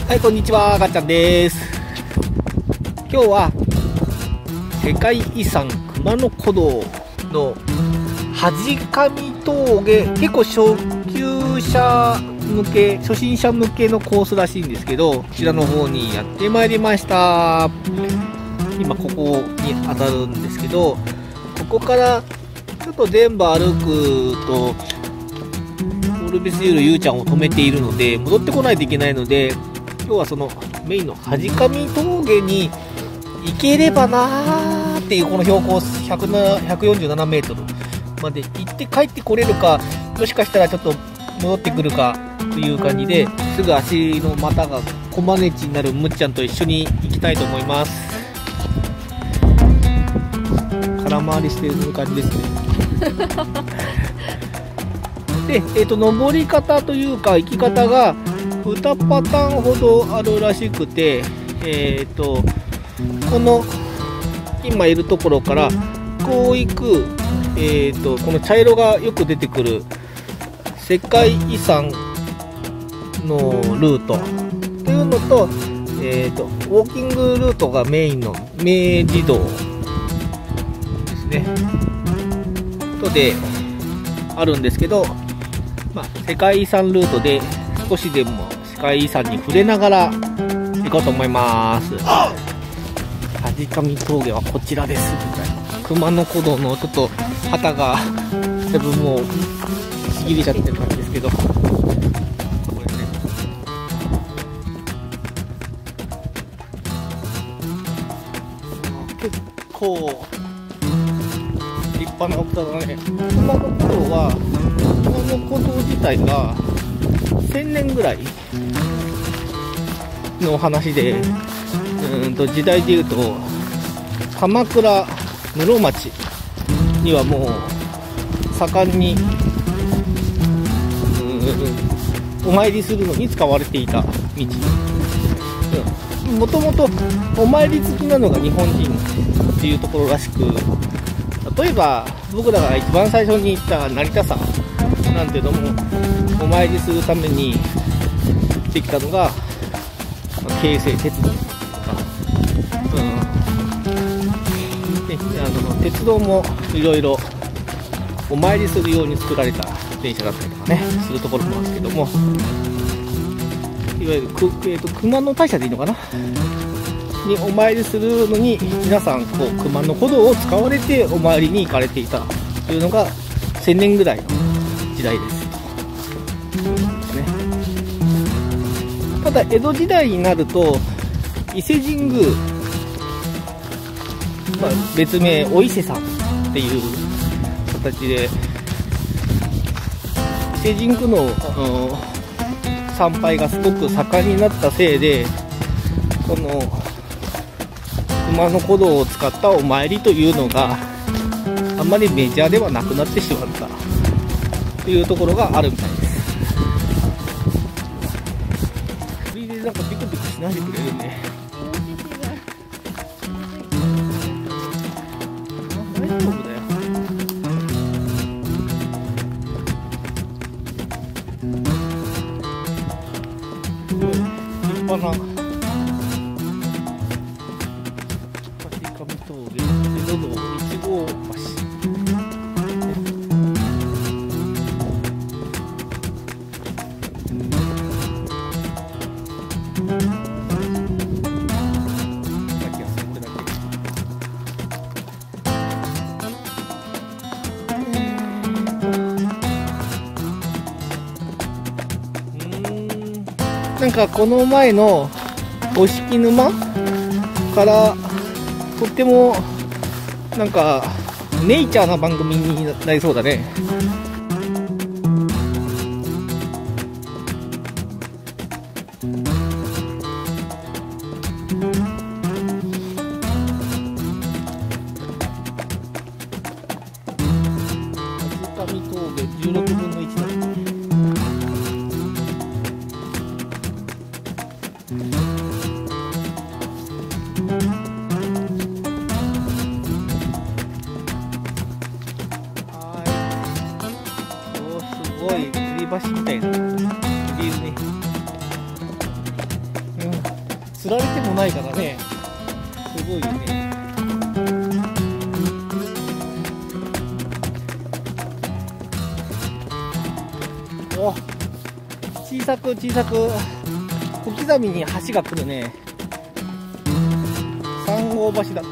はい、こんにちは、がっちゃんです。今日は世界遺産熊野古道の恥上峠、結構初級者向け、初心者向けのコースらしいんですけど、こちらの方にやってまいりました。今ここに当たるんですけど、ここからちょっと全部歩くとオルベスユールゆうちゃんを止めているので戻ってこないといけないので、今日はそのメインの恥上峠に行ければなーっていう、この標高147メートルまで行って帰ってこれるか、もしかしたらちょっと戻ってくるかという感じで、すぐ足の股がこまねちになるむっちゃんと一緒に行きたいと思います。空回りしてる感じですね。で、登り方というか行き方が2パターンほどあるらしくて、この今いるところからこう行く、この茶色がよく出てくる世界遺産のルートというのと、ウォーキングルートがメインの明治道ですねとであるんですけど、世界遺産ルートで少しでも世界遺産に触れながら行こうと思います。恥上峠はこちらですみたいな、熊野古道のちょっと旗がだいぶもうちぎれちゃってる感じですけど、これね、結構立派な大きさだね。熊野古道は、熊野古道自体が1000年ぐらいの話で、時代でいうと鎌倉室町にはもう盛んにお参りするのに使われていた道。もともとお参り好きなのが日本人っていうところらしく、例えば僕らが一番最初に行った成田山なんていうのもお参りするためにできたのが京成鉄道とか、鉄道もいろいろお参りするように作られた電車だったりとかねするところもあるんですけども、いわゆる熊野大社でいいのかなにお参りするのに皆さんこう熊野古道を使われてお参りに行かれていたというのが1000年ぐらいの時代です。ただ江戸時代になると伊勢神宮、別名お伊勢さんっていう形で伊勢神宮の、参拝がすごく盛んになったせいで、この熊野古道を使ったお参りというのがあんまりメジャーではなくなってしまったというところがあるみたいです。なんかビクビクしないでくれるね。大丈夫だよ。立派な恥上峠江戸道1号橋。なんかこの前の五色沼からとってもなんかネイチャーな番組になりそうだね。恥上峠16分の1なんですね。すごい吊り橋みたいな、吊りね。 釣られてもないからね、すごいよね。お、小さく小さく小刻みに橋が来るね。3号橋だって。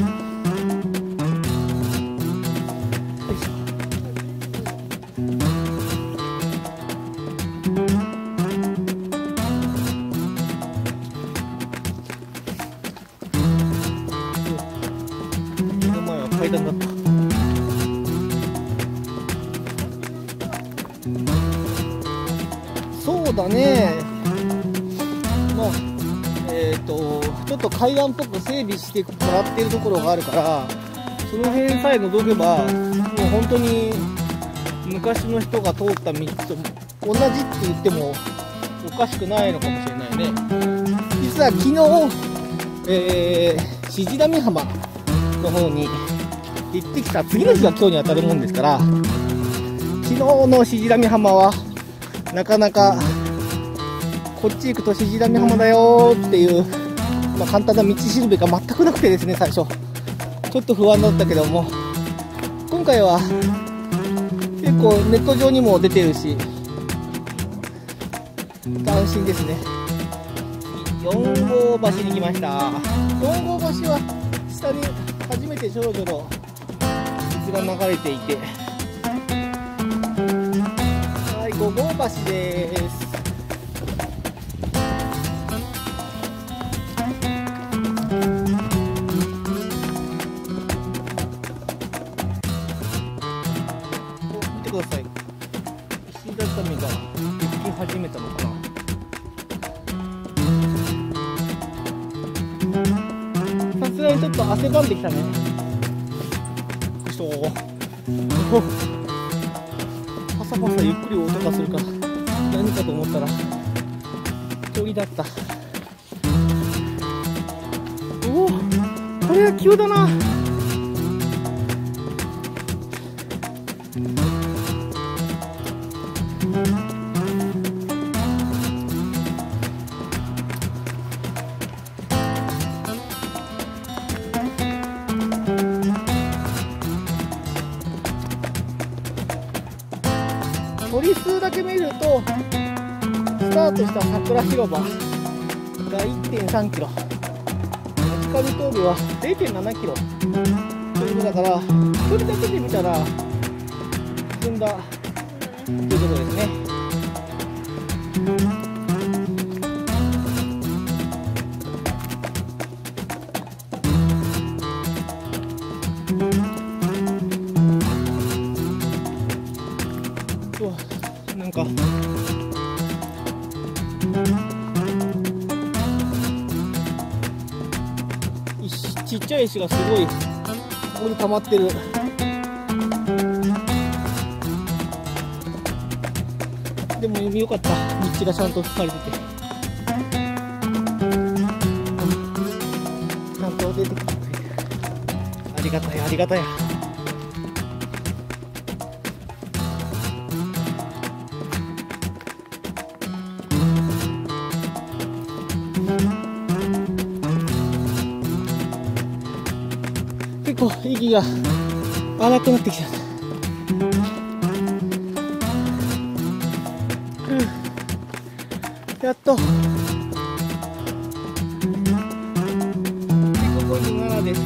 目の前は階段だった。そうだね。まあちょっと階段っぽく整備してもらってるところがあるから、その辺さえ除けばもう本当に昔の人が通った道と同じって言ってもおかしくないのかもしれないね。実は昨日、志地浪浜の方に行ってきた。次の日が今日に当たるもんですから、昨日の志地浪浜はなかなかこっち行くと志地浪浜だよっていう、簡単な道しるべが全くなくてですね、最初ちょっと不安だったけども、今回は結構ネット上にも出てるし安心ですね。次4号橋に来ました。4号橋は下に初めてちょろちょろ水が流れていて、はい、5号橋です。見てください、石畳ができ始めたのかな。さすがにちょっと汗ばんできたね。パサパサゆっくり音がするから何かと思ったら鳥だった。おお、これは急だな。鳥数だけ見るとスタートした桜広場が 1.3 キロ、町上峠は 0.7 キロということだから、距離だけで見たら進んだということですね。なんかちっちゃい石がすごいここに溜まってる。でもよかった、道がちゃんと引かれててちゃんと出てきてくれてありがたやありがたや。結構息が荒くなってきた。やっと57です。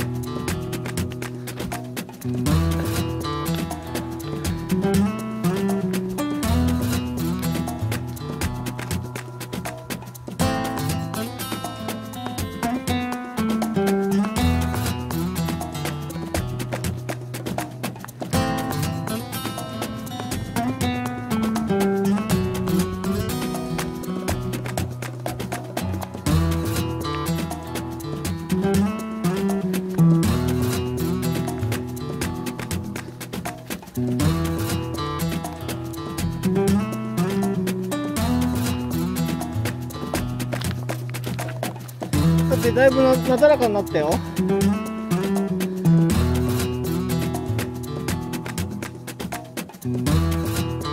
だってだいぶなだらかになったよ。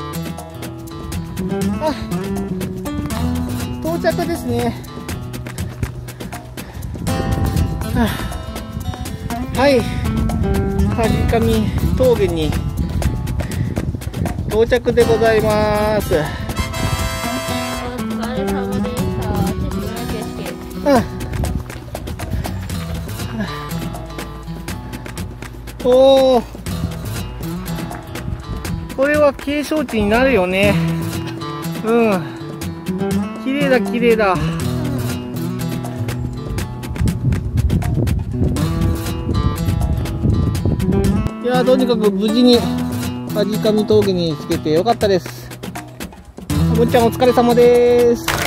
あ、到着ですね。 はい、梶上峠に到着でございます。 お疲れ様でした。景色の景色。 おお、これは景勝地になるよね。うん、綺麗だ綺麗だ。いやー、とにかく無事に梶上峠に着けてよかったです。もっちゃんお疲れ様です。